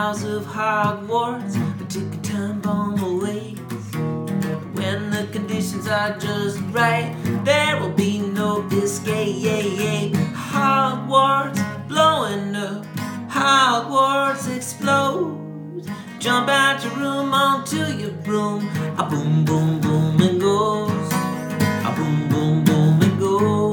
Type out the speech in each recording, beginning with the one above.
halls of Hogwarts, the ticking time bomb awaits. When the conditions are just right, there will be no escape. Hogwarts blowing up, Hogwarts explodes. Jump out your room onto your broom, a boom boom boom and goes, a boom boom boom and goes.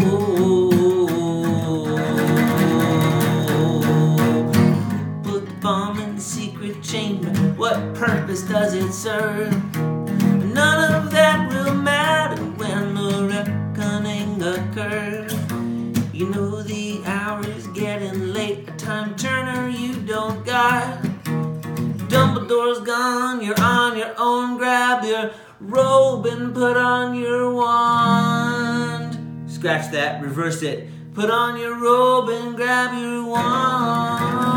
Put the bomb in the secret chamber, what purpose does it serve? None of that will matter when the reckoning occurs. You know the hour is getting late, a time turner you don't got. Dumbledore's gone, you're on your own. Grab your robe and put on your wand. Scratch that, reverse it. Put on your robe and grab your wand.